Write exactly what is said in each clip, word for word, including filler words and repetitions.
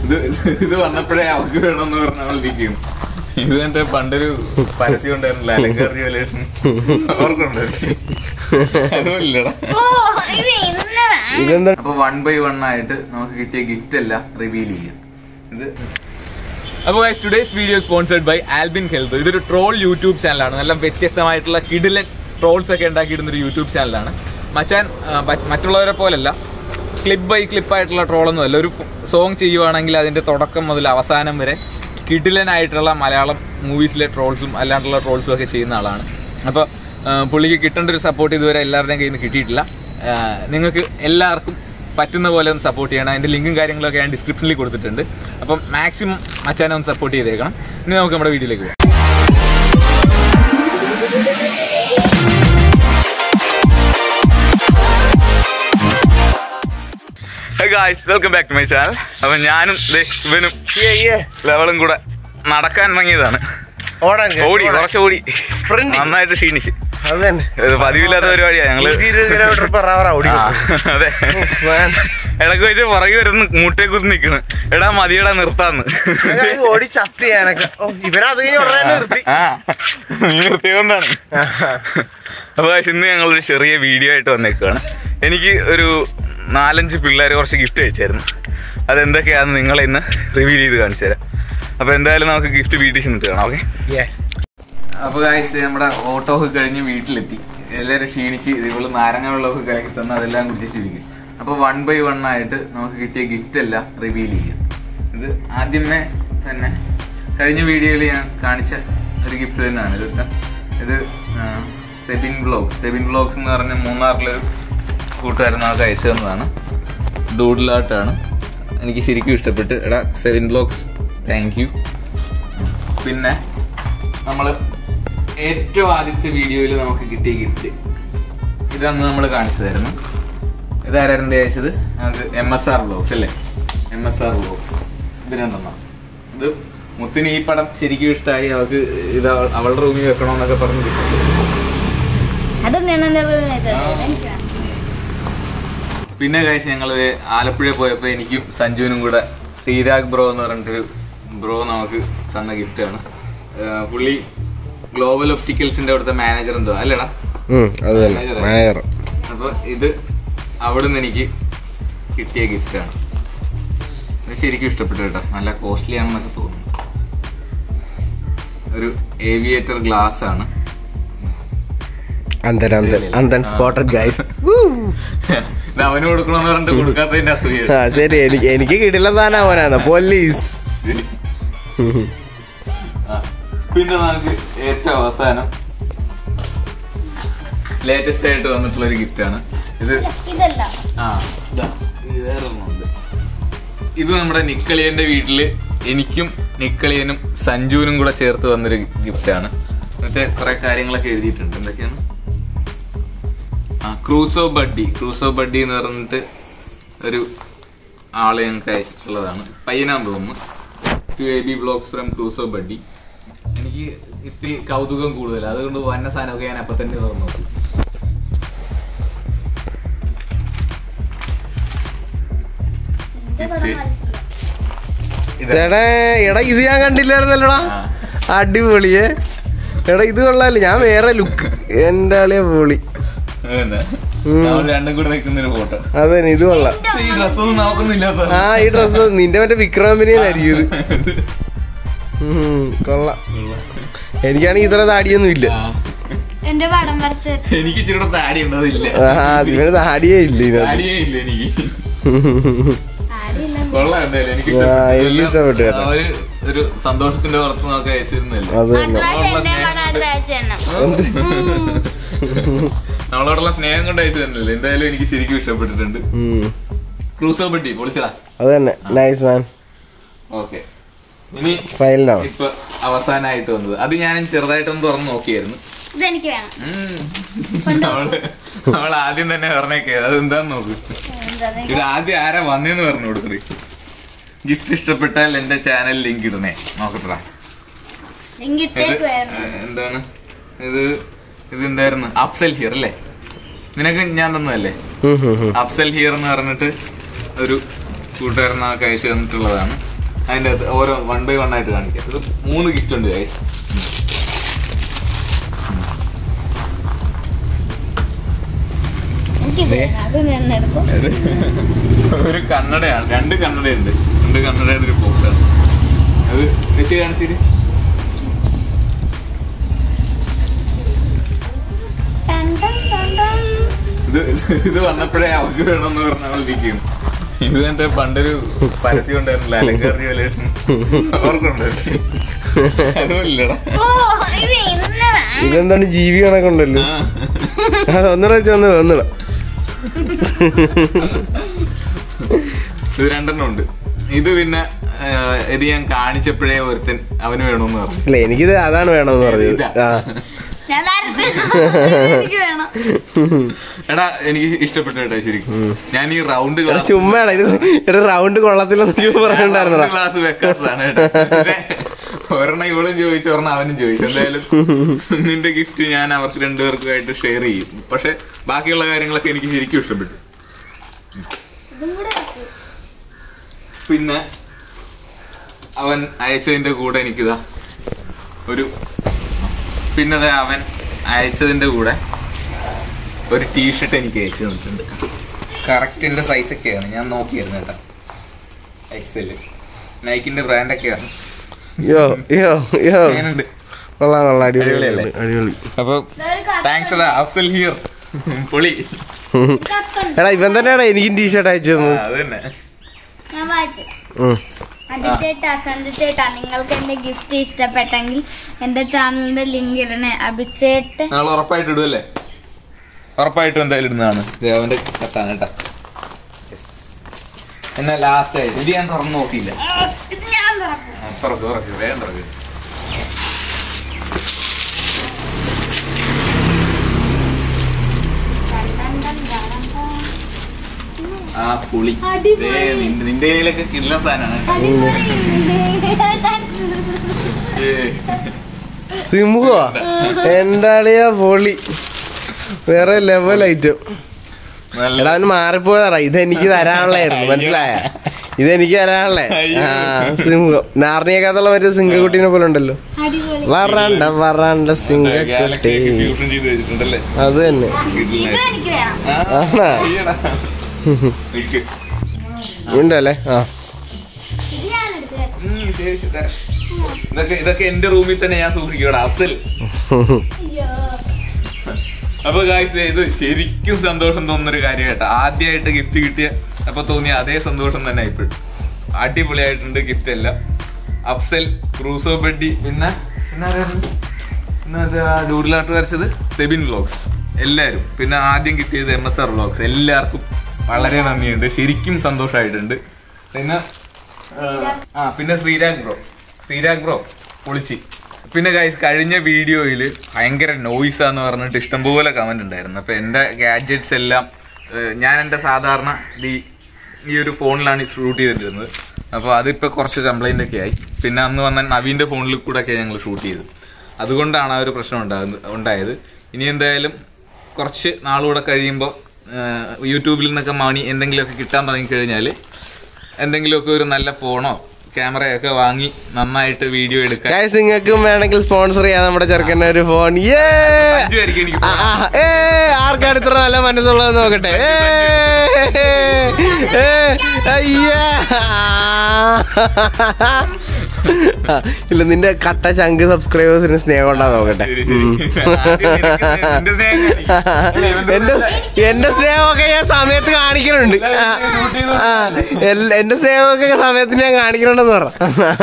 ഇത് ഇത് വന്നപ്പോഴേ അവർക്ക് വേണമെന്ന് പറഞ്ഞിരിക്കുന്നു. ഇത് എന്റെ പണ്ടൊരു പരസ്യം ഉണ്ടായിരുന്നില്ല, അലങ്കാർ ജ്വല്ലേഴ്സ്, അവർക്കുണ്ടായിരുന്നു. അതുമില്ലടാ. അപ്പൊ വൺ ബൈ വൺ ആയിട്ട് നമുക്ക് കിട്ടിയ ഗിഫ്റ്റ് എല്ലാം റിവീൽ ചെയ്യാം. ഇത് അപ്പോൾ guys, today's video sponsored by Albin health. ഇതൊരു ട്രോൾ യൂട്യൂബ് ചാനലാണ്. നല്ല വ്യത്യസ്തമായിട്ടുള്ള കിഡിലൻ ട്രോൾസ് ഒക്കെ ഉണ്ടാക്കിയിടുന്നൊരു യൂട്യൂബ് ചാനലാണ്. മച്ചാൻ മറ്റുള്ളവരെ പോലല്ല ക്ലിപ്പ് ബൈ ക്ലിപ്പായിട്ടുള്ള ട്രോളൊന്നും അല്ല. ഒരു സോങ് ചെയ്യുവാണെങ്കിൽ അതിൻ്റെ തുടക്കം മുതൽ അവസാനം വരെ കിഡിലനായിട്ടുള്ള മലയാളം മൂവീസിലെ ട്രോൾസും അല്ലാണ്ടുള്ള ട്രോൾസും ഒക്കെ ചെയ്യുന്ന ആളാണ്. അപ്പോൾ പുള്ളിക്ക് കിട്ടേണ്ട ഒരു സപ്പോർട്ട് ഇതുവരെ എല്ലാവരുടെയും കയ്യിൽ നിന്ന് കിട്ടിയിട്ടില്ല. നിങ്ങൾക്ക് എല്ലാവർക്കും പറ്റുന്ന പോലെ ഒന്ന് സപ്പോർട്ട് ചെയ്യണം. അതിൻ്റെ ലിങ്കും കാര്യങ്ങളൊക്കെ ഞാൻ ഡിസ്ക്രിപ്ഷനിൽ കൊടുത്തിട്ടുണ്ട്. അപ്പം മാക്സിമം മച്ചാനെ ഒന്ന് സപ്പോർട്ട് ചെയ്തേക്കണം. ഇനി നമുക്ക് നമ്മുടെ വീഡിയോയിലേക്ക് പോകാം. Hey guys, welcome back to my channel. അപ്പം ഞാനും ഇവനും ലെവലും കൂടെ നടക്കാൻ ഇറങ്ങിയതാണ്. ഓടി കുറച്ച് ഓടി നന്നായിട്ട് ക്ഷീണിച്ച്. പതിവില്ലാത്ത പരിപാടിയാണ് ഞങ്ങള്. അതെ, ഇടക്ക് വെച്ച് പുറകെ വരുന്ന മൂട്ടയെ കുറിച്ച് നിക്കണ്. എടാ മതിയടാ നിർത്താന്ന് ഓടി ചത്തി. നിർത്തിയോണ്ടാണ്. അപ്പൊ ഇന്ന് ഞങ്ങളൊരു ചെറിയ വീഡിയോ ആയിട്ട് വന്നേക്കാണ്. എനിക്ക് ഒരു നാലഞ്ച് പിള്ളേർ കുറച്ച് ഗിഫ്റ്റ് അയച്ചായിരുന്നു. അതെന്തൊക്കെയാണെന്ന് നിങ്ങളെ ഇന്ന് റിവീൽ ചെയ്ത് കാണിച്ചു തരാം. അപ്പൊ എന്തായാലും നമുക്ക് ഗിഫ്റ്റ് വീട്ടിൽ ചെന്നിട്ട് കാണാം. ഓക്കെ. അപ്പൊ ഗായ്സ്, നമ്മുടെ ഓട്ടോ ഒക്കെ കഴിഞ്ഞ് വീട്ടിലെത്തി. എല്ലാവരും ക്ഷീണിച്ച് ഇവള് നാരങ്ങ വെള്ളമൊക്കെ കലക്കി തന്ന് അതെല്ലാം കുടിച്ചിരിക്കും. അപ്പൊ വൺ ബൈ വൺ ആയിട്ട് നമുക്ക് കിട്ടിയ ഗിഫ്റ്റ് എല്ലാം റിവീൽ ചെയ്യാം. ഇത് ആദ്യമേ തന്നെ കഴിഞ്ഞ വീഡിയോയിൽ ഞാൻ കാണിച്ച ഒരു ഗിഫ്റ്റ് തന്നെയാണ്. ഇത് ഇത് സെബിൻ വ്ലോഗ്സ് സെബിൻ വ്ലോഗ്സ് എന്ന് പറഞ്ഞ മൂന്നാറിലൊരു കൂട്ടുകാരൻ നമുക്ക് അയച്ചു തന്നതാണ്. ഡൂഡിലായിട്ടാണ്. എനിക്ക് ശരിക്കും ഇഷ്ടപ്പെട്ട്. എടാ സെബിൻ വ്ലോഗ്സ്, താങ്ക് യു. പിന്നെ നമ്മൾ ഏറ്റവും ആദ്യത്തെ വീഡിയോയിൽ നമുക്ക് കിട്ടിയ ഗിഫ്റ്റ് ഇതന്ന് നമ്മൾ കാണിച്ചതായിരുന്നു. ഇതാരായിരുന്നു അയച്ചത്? നമുക്ക് എം എസ് ആർ വ്ലോഗ്സ് അല്ലേ, എം എസ് ആർ വ്ലോഗ്സ്. ഇത് രണ്ടെണ്ണം. ഇത് മുത്തിന് ഈ പടം ശരിക്കും ഇഷ്ടമായി. അവൾക്ക് ഇത് അവളുടെ റൂമിൽ വെക്കണമെന്നൊക്കെ പറഞ്ഞു കിട്ടും. പിന്നെ കഴിച്ച് ഞങ്ങള് ആലപ്പുഴ പോയപ്പോ എനിക്കും സഞ്ജുവിനും കൂടെ ശ്രീരാഗ് ബ്രോ എന്ന് പറഞ്ഞിട്ടൊരു ബ്രോ നമുക്ക് തന്ന ഗിഫ്റ്റാണ്. പുള്ളി ഗ്ലോബൽ ഒപ്റ്റിക്കൽസിന്റെ അവിടുത്തെ മാനേജർ എന്തോ അല്ലേടാ? അപ്പൊ ഇത് അവിടുന്ന് എനിക്ക് കിട്ടിയ ഗിഫ്റ്റാണ്. ഇത് ശരിക്കും ഇഷ്ടപ്പെട്ടു കേട്ടോ. നല്ല കോസ്റ്റ്ലി ആണെന്നൊക്കെ തോന്നുന്നു. ഒരു ഏവിയേറ്റർ ഗ്ലാസ് ആണ്. അവന് കൊടുക്കണമെന്ന് പറഞ്ഞിട്ട് കൊടുക്കാത്തതിന്റെ അസൂയ. ശരി, എനിക്ക് എനിക്ക് കിട്ടില്ല താനാ അവനാണ് പോലീസ്. പിന്നെ നമുക്ക് ഏറ്റവും അവസാനം ലേറ്റസ്റ്റ് ആയിട്ട് വന്നിട്ടുള്ള ഒരു ഗിഫ്റ്റ് ആണ് ഇത്. ആ വേറൊന്നുണ്ട്. ഇത് നമ്മുടെ നിക്കളിയന്റെ വീട്ടില് എനിക്കും നിക്കളിയനും സഞ്ജുവിനും കൂടെ ചേർത്ത് വന്നൊരു ഗിഫ്റ്റാണ്. മറ്റേ കുറെ കാര്യങ്ങളൊക്കെ എഴുതിയിട്ടുണ്ട്. എന്തൊക്കെയാണ്? ആ ക്രൂസോ ബഡ്ഡി ക്രൂസോ ബഡ്ഡി എന്ന് പറഞ്ഞിട്ട് ഒരു ആളെ ഞങ്ങൾക്ക് അയച്ചിട്ടുള്ളതാണ്. പയ്യനാന്ന് തോന്നുന്നു. To A B blogs from Crusoe buddy. എനിക്ക് ഇത്തിരി കൗതുകം കൂടുതൽ, അതുകൊണ്ട് വന്ന സാധനമൊക്കെ ഞാൻ അപ്പൊ തന്നെ തുറന്നു നോക്കി. എടാ ഇത് ഞാൻ കണ്ടില്ലായിരുന്നല്ലോടാ. അടിപൊളിയേ. എടാ ഇത് കൊള്ളാല്ലേ. ഞാൻ വേറെ ലുക്ക്. എന്റെ ആളിയെ പൊളി. രണ്ടും കൂടെ നിൽക്കുന്നൊരു ഫോട്ടോ. അതെ, ഇത് കൊള്ളാം. ഈ ഡ്രസ്സൊന്നും നോക്കുന്നില്ല. ആ ഈ ഡ്രസ്സ് നിന്റെ മറ്റേ വിക്രമിനെയായിരിക്കും ഇത്. കൊള്ളാം. എനിക്കാണെങ്കിൽ ഇത്ര താടിയൊന്നും ഇല്ല. എനിക്ക് ഇച്ചിരി താടി ഉണ്ടതില്ല. ആ അതിന് താടിയേ ഇല്ല. താടിയേ ഇല്ല എനിക്ക്. കൊള്ളാം. എന്തായാലും എനിക്ക് ഇഷ്ടപ്പെട്ടു. അവര് ഒരു സന്തോഷത്തിന്റെ പുറത്ത് നോക്കി അയച്ചിരുന്നല്ലേ. നമ്മളോടുള്ള സ്നേഹം കൊണ്ട് അയച്ചു തന്നല്ലേ. എന്തായാലും എനിക്ക് ശരിക്കും ഇഷ്ടപ്പെട്ടിട്ടുണ്ട്. ക്രൂസോ ബഡ്ഡി പൊളിച്ചടാ. അത് തന്നെ. Nice man. ഓക്കെ. ഇനി ഫൈനലാണ് ഇപ്പൊ അവസാനമായിട്ട് വന്നത്. അത് ഞാൻ ചെറുതായിട്ടൊന്ന് തുറന്ന് നോക്കിയായിരുന്നു. അവൾ ആദ്യം തന്നെ പറഞ്ഞേക്കേ അതെന്താന്ന് നോക്ക്. ഇത് ആദ്യം ആരാ വന്നേന്ന് പറഞ്ഞു കൊടുത്തത്. ഗിഫ്റ്റ് ഇഷ്ടപ്പെട്ടാൽ എന്റെ ചാനൽ ലിങ്ക് ഇടുന്നേ. നോക്കട്ടാ എന്താണ് ഇത്. ഇത് എന്തായിരുന്നു? അഫ്സൽ ഹിയർ അല്ലേ? നിനക്ക് ഞാൻ തന്നതല്ലേ? അഫ്സൽ ഹിയർ എന്ന് പറഞ്ഞിട്ട് ഒരു കൂട്ടുകാരൻ നമുക്ക് അയച്ചു തന്നിട്ടുള്ളതാണ്. അതിൻ്റെ അകത്ത് ഓരോ വൺ ബൈ വൺ ആയിട്ട് കാണിക്കാം. ഇത് മൂന്ന് ഗിഫ്റ്റ് ഉണ്ട് ഗൈസ്. ഒരു കണ്ണടയാണ്, രണ്ട് കണ്ണടയുണ്ട്, രണ്ട് കണ്ണടയുടെ ഒരു ബോക്സാണ്. അത് വെച്ച് കാണിച്ചിട്ട് ഇത് ഇത് വന്നപ്പോഴേ അവർക്ക് വേണമെന്ന് പറഞ്ഞിരിക്കും. ഇത് എന്റെ പണ്ടൊരു പരസ്യം ഉണ്ടായിരുന്നില്ല, അലങ്കാർ ജ്വല്ലേഴ്സ്, അവർക്കുണ്ട്. അതുമില്ലടാ, ഇതെന്താണ് ജീവി കണക്കുണ്ടല്ലോ. അത് ഒന്നുകൂടെ വെച്ച് വന്നു വന്നിടാം. ഇത് രണ്ടെണ്ണം ഉണ്ട്. ഇത് പിന്നെ ഇത് ഞാൻ കാണിച്ചപ്പോഴേ ഒരുത്തൻ അവന് വേണമെന്ന് പറഞ്ഞു. ഇല്ല, എനിക്കിത് അതാണ് വേണമെന്ന് പറഞ്ഞത്. എടാ എനിക്ക് ഇഷ്ടപ്പെട്ടു കേട്ടോ ശരിക്കും. ഞാൻ ഈ റൗണ്ട് ഗ്ലാസ് ചുമ്മാടാ ഇത് റൗണ്ട് കൊള്ളത്തില്ലെന്ന് പറഞ്ഞിട്ടുണ്ടായിരുന്നു. ഗ്ലാസ് വെക്കാത്തതാണ് കേട്ടോ. ഒരെണ്ണം ഇവളും ചോദിച്ചു, ഒരെണ്ണം അവനും ചോദിച്ചു. എന്തായാലും നിന്റെ ഗിഫ്റ്റ് ഞാൻ അവർക്ക് രണ്ടുപേർക്കുമായിട്ട് ഷെയർ ചെയ്യും. പക്ഷെ ബാക്കിയുള്ള കാര്യങ്ങളൊക്കെ എനിക്ക് ശരിക്കും ഇഷ്ടപ്പെട്ടു. പിന്നെ അവൻ അയച്ചതിന്റെ കൂടെ എനിക്കിതാ ഒരു പിന്നെ അവൻ അയച്ചതിന്റെ കൂടെ ഒരു ടീഷർട്ട് എനിക്ക് അയച്ചു തന്നിട്ടുണ്ട്. കറക്റ്റ് എന്റെ സൈസൊക്കെയാണ്, ഞാൻ നോക്കിയായിരുന്നു കേട്ടോ. എക്സല് നൈക്കിന്റെ ബ്രാൻഡൊക്കെയാണ്. അപ്പൊ താങ്ക്സ് അഫ്സൽ ഹിയർ പൊളി. എടാ ഇവൻ തന്നെയാടാ എനിക്കും ടീഷർട്ട് അയച്ചു തന്നു. അത് തന്നെ അഭിചേട്ടാ, സഞ്ജുചേട്ടാ, നിങ്ങൾക്ക് എന്റെ ഗിഫ്റ്റ് ഇഷ്ടപ്പെട്ടെങ്കിൽ എന്റെ ചാനലിന്റെ ലിങ്ക് ഇടണേ. അഭിചേട്ടൻ നാളെ ഉറപ്പായിട്ട് ഇടുമല്ലേ? ഉറപ്പായിട്ടും എന്തായാലും ഇടുന്നതാണ്. അവന്റെ കത്താണ് കേട്ടാ. എന്നാ ലാസ്റ്റ് ആയിട്ട് ഇത് ഞാൻ തുറന്നു നോക്കിയില്ല. ഞാൻ തുറക്കും. തുറക്ക് തുറക്ക് വേഗം തുറക്ക്. ആ പുളി നിന്റെ കയ്യിലൊക്കെ കിള്ള സാധനമാണ്. സിംഹോ എന്റെ ആളിയാ പൊളി, വേറെ ലെവൽ ഐറ്റം. എടാ അവന് മാറിപ്പോയതാ. ഇതെനിക്ക് തരാനുള്ളായിരുന്നു, മനസ്സിലായ? ഇതെനിക്ക് തരാനുള്ളേ. ആ സിംഹം നാർണിയക്കാത്തുള്ള മറ്റേ സിംഹക്കുട്ടീനെ പോലെ ഉണ്ടല്ലോ. വറാണ്ട വറാണ്ട സിംഹക്കുട്ടി, അത് തന്നെ. ആണാ ഉണ്ടല്ലേ? ആ ഇതൊക്കെ ഇതൊക്കെ എന്റെ റൂമിൽ തന്നെ ഞാൻ സൂക്ഷിക്കടാ അഫ്സൽ. അപ്പൊ ഗായ്സ് ഇത് ശരിക്കും സന്തോഷം തോന്നുന്നൊരു കാര്യം കേട്ടോ. ആദ്യമായിട്ട് ഗിഫ്റ്റ് കിട്ടിയ അപ്പൊ തോന്നിയ അതേ സന്തോഷം തന്നെ ഇപ്പോഴും. അടിപൊളിയായിട്ടുണ്ട് ഗിഫ്റ്റ് എല്ലാം. അഫ്സൽ, ക്രൂസോ ബഡ്ഡി, പിന്നെ പിന്നെ ഡൂഡിലാട്ട് വരച്ചത് സെബിൻ വ്ലോഗ്സ്, എല്ലാവരും. പിന്നെ ആദ്യം കിട്ടിയത് എം എസ് ആർ വ്ലോഗ്സ്. എല്ലാവർക്കും വളരെ നന്ദിയുണ്ട്, ശരിക്കും സന്തോഷമായിട്ടുണ്ട്. പിന്നെ ആ പിന്നെ ശ്രീരാഗ് ബ്രോ ശ്രീരാഗ് ബ്രോ പൊളിച്ച്. പിന്നെ ഗൈസ് കഴിഞ്ഞ വീഡിയോയിൽ ഭയങ്കര നോയ്സാന്ന് പറഞ്ഞിട്ട് ഇഷ്ടംപോലെ കമന്റ് ഉണ്ടായിരുന്നു. അപ്പൊ എൻ്റെ ഗാഡ്ജറ്റ്സ് എല്ലാം ഞാൻ എൻ്റെ സാധാരണ ഈ ഈ ഒരു ഫോണിലാണ് ഷൂട്ട് ചെയ്തിട്ടിരുന്നത്. അപ്പോൾ അതിപ്പോൾ കുറച്ച് കംപ്ലൈൻ്റ് ഒക്കെ ആയി. പിന്നെ അന്ന് വന്ന നവീൻ്റെ ഫോണിൽ കൂടെ ഒക്കെ ഞങ്ങൾ ഷൂട്ട് ചെയ്തത്. അതുകൊണ്ടാണ് ആ ഒരു പ്രശ്നം ഉണ്ടാകുന്നത് ഉണ്ടായത്. ഇനി എന്തായാലും കുറച്ച് നാളുകൂടെ കഴിയുമ്പോൾ യൂട്യൂബിൽ നിന്നൊക്കെ മണി എന്തെങ്കിലുമൊക്കെ കിട്ടാൻ തുടങ്ങിക്കഴിഞ്ഞാൽ എന്തെങ്കിലുമൊക്കെ ഒരു നല്ല ഫോണോ ക്യാമറയൊക്കെ വാങ്ങി നന്നായിട്ട് വീഡിയോ എടുക്കാം. നിങ്ങൾക്കും വേണമെങ്കിൽ സ്പോൺസർ ചെയ്യാം നമ്മുടെ ചെറുക്കൻ്റെ ഒരു ഫോൺ. ആർക്കാണ് ഇത്ര നല്ല മനസ്സുള്ളത് നോക്കട്ടെ. ഇല്ല നിന്റെ കട്ട ചങ്ക് സബ്സ്ക്രൈബേഴ്സിന് സ്നേഹം ഉണ്ടാ നോക്കട്ടെ. എന്റെ എന്റെ സ്നേഹമൊക്കെ ഞാൻ സമയത്ത് കാണിക്കുന്നുണ്ട്. എന്റെ സ്നേഹമൊക്കെ സമയത്ത് ഞാൻ കാണിക്കുന്നുണ്ടെന്ന് പറ.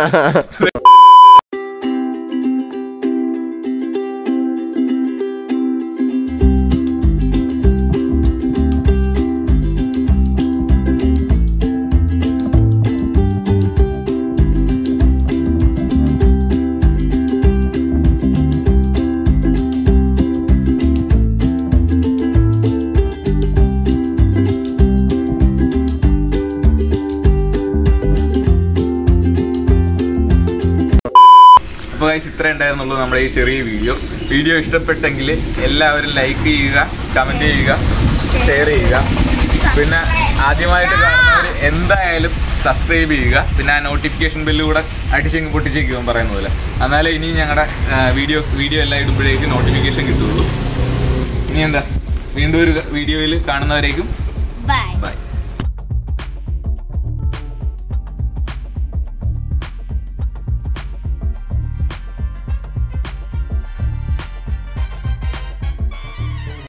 അപ്പോൾ ഗൈസ് ഇത്ര ഉണ്ടായിരുന്നുള്ളൂ നമ്മുടെ ഈ ചെറിയ വീഡിയോ. വീഡിയോ ഇഷ്ടപ്പെട്ടെങ്കിൽ എല്ലാവരും ലൈക്ക് ചെയ്യുക, കമൻറ്റ് ചെയ്യുക, ഷെയർ ചെയ്യുക. പിന്നെ ആദ്യമായിട്ട് കാണുന്നവർ എന്തായാലും സബ്സ്ക്രൈബ് ചെയ്യുക. പിന്നെ ആ നോട്ടിഫിക്കേഷൻ ബെല്ല് കൂടെ അടിച്ചെങ്കിൽ പൊട്ടിച്ചേക്കും പറയുന്ന പോലെ. എന്നാലേ ഇനി ഞങ്ങളുടെ വീഡിയോ വീഡിയോ എല്ലാം ഇടുമ്പോഴേക്കും നോട്ടിഫിക്കേഷൻ കിട്ടുള്ളൂ. ഇനി എന്താ, വീണ്ടും ഒരു വീഡിയോയിൽ കാണുന്നവരേക്കും ബൈ. ബൈ.